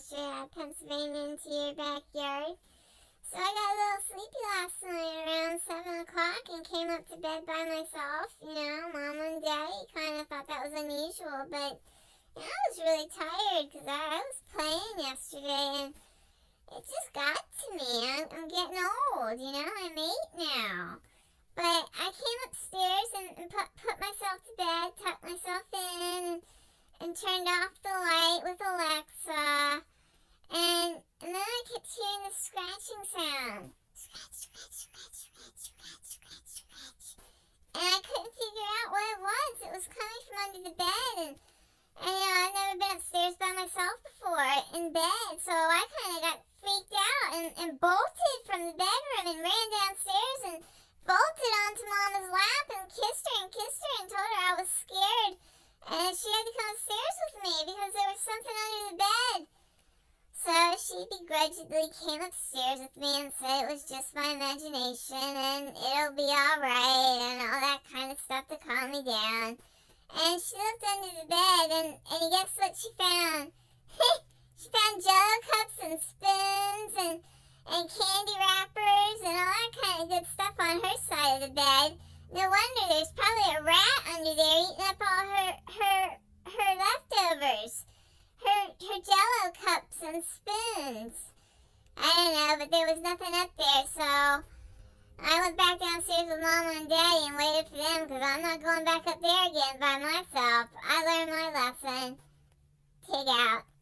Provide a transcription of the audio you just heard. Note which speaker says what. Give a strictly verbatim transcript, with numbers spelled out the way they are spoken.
Speaker 1: yesterday out of Pennsylvania into your backyard. So I got a little sleepy last night around seven o'clock and came up to bed by myself. You know, Mom and Daddy kind of thought that was unusual, but you know, I was really tired because I, I was playing yesterday and it just got to me. I'm, I'm getting old, you know, I'm eight now. But I came upstairs and, and put, put myself to bed, tucked myself in, and, and turned off the light with Alexa. And, and then I kept hearing this scratching sound. Scratch, scratch, scratch, scratch, scratch, scratch, scratch. And I couldn't figure out what it was. It was coming from under the bed. And, and you know, I've never been upstairs by myself before in bed. So I kind of got freaked out and, and bolted from the bedroom and ran downstairs and bolted onto Mama's lap and kissed her and kissed her and told her I was scared. And she had to come upstairs with me because there was something under the bed. So she begrudgingly came upstairs with me and said it was just my imagination and it'll be alright and all that kind of stuff to calm me down. And she looked under the bed and, and guess what she found? She found Jello cups and spoons and, and candy wrappers and all that kind of good stuff on her side of the bed. No wonder there's probably a rat under there eating up all her, her, her leftovers. Her, her Jello cups and spoons. I don't know, but there was nothing up there, so I went back downstairs with Mama and Daddy and waited for them because I'm not going back up there again by myself. I learned my lesson. Pig out.